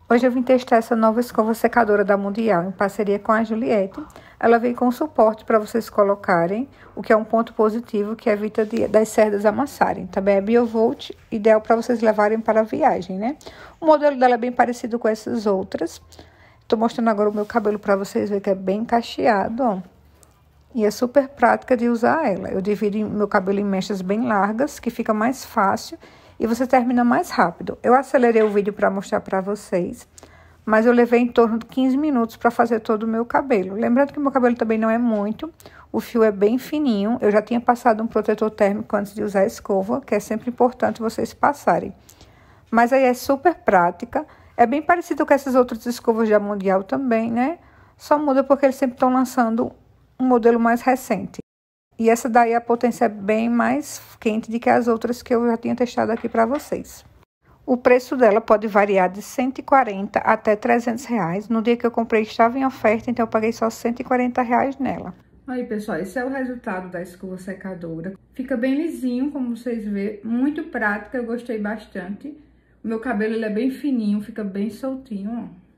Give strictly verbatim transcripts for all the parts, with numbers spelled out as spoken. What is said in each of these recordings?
Hoje eu vim testar essa nova escova secadora da Mundial, em parceria com a Juliette. Ela vem com suporte para vocês colocarem, o que é um ponto positivo, que evita de, das cerdas amassarem. Também é Biovolt, ideal para vocês levarem para a viagem, né? O modelo dela é bem parecido com essas outras. Estou mostrando agora o meu cabelo para vocês verem que é bem cacheado, ó. E é super prática de usar ela. Eu divido meu cabelo em mechas bem largas, que fica mais fácil e você termina mais rápido. Eu acelerei o vídeo para mostrar para vocês, mas eu levei em torno de quinze minutos para fazer todo o meu cabelo. Lembrando que o meu cabelo também não é muito, o fio é bem fininho. Eu já tinha passado um protetor térmico antes de usar a escova, que é sempre importante vocês passarem. Mas aí é super prática, é bem parecido com essas outras escovas da Mundial também, né? Só muda porque eles sempre estão lançando um modelo mais recente. E essa daí a potência é bem mais quente do que as outras que eu já tinha testado aqui para vocês. O preço dela pode variar de cento e quarenta até trezentos reais. No dia que eu comprei estava em oferta, então eu paguei só cento e quarenta reais nela. Aí, pessoal, esse é o resultado da escova secadora. Fica bem lisinho, como vocês vê, muito prática, eu gostei bastante. O meu cabelo ele é bem fininho, fica bem soltinho, ó.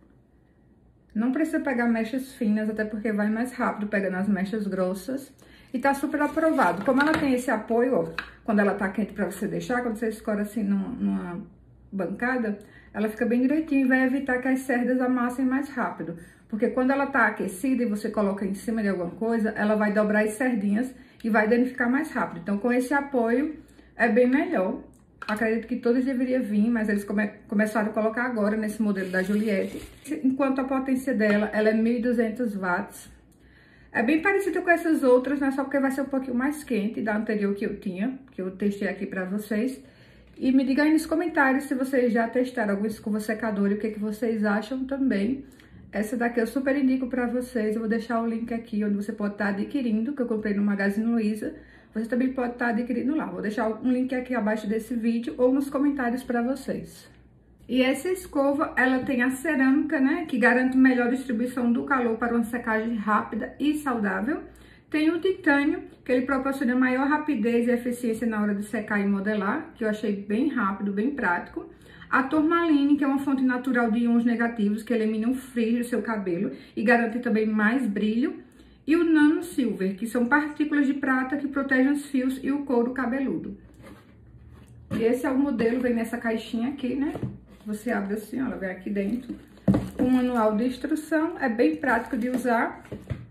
Não precisa pegar mechas finas, até porque vai mais rápido pegando as mechas grossas. E tá super aprovado. Como ela tem esse apoio, ó, quando ela tá quente pra você deixar, quando você escora assim numa, numa bancada, ela fica bem direitinho e vai evitar que as cerdas amassem mais rápido. Porque quando ela tá aquecida e você coloca em cima de alguma coisa, ela vai dobrar as cerdinhas e vai danificar mais rápido. Então, com esse apoio, é bem melhor. Acredito que todos deveriam vir, mas eles come começaram a colocar agora nesse modelo da Juliette. Enquanto a potência dela, ela é mil e duzentos watts. É bem parecido com essas outras, né? Só porque vai ser um pouquinho mais quente da anterior que eu tinha, que eu testei aqui pra vocês. E me diga aí nos comentários se vocês já testaram alguma escova secadora e o que, que vocês acham também. Essa daqui eu super indico pra vocês. Eu vou deixar o link aqui onde você pode estar adquirindo, que eu comprei no Magazine Luiza. Você também pode estar adquirindo lá. Vou deixar um link aqui abaixo desse vídeo ou nos comentários pra vocês. E essa escova, ela tem a cerâmica, né, que garante melhor distribuição do calor para uma secagem rápida e saudável. Tem o titânio, que ele proporciona maior rapidez e eficiência na hora de secar e modelar, que eu achei bem rápido, bem prático. A Tourmaline, que é uma fonte natural de íons negativos, que elimina o frizz do seu cabelo e garante também mais brilho. E o Nano Silver, que são partículas de prata que protegem os fios e o couro cabeludo. E esse é o modelo, vem nessa caixinha aqui, né? Você abre assim, ó, ela vem aqui dentro. Um manual de instrução, é bem prático de usar.